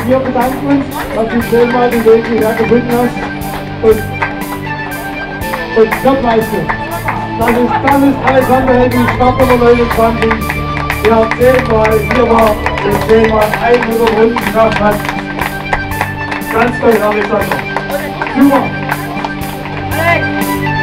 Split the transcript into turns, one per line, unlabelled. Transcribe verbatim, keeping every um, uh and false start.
wir bedanken uns, dass du zehnmal den Weg hierher gefunden hast. Und, und Jobleistung. Das ist, das ist Alexander Henning, Startnummer neunundzwanzig. Der zehnmal hier war und zehnmal hundert Runden geschafft hat. Ganz toll, Alexander. Super.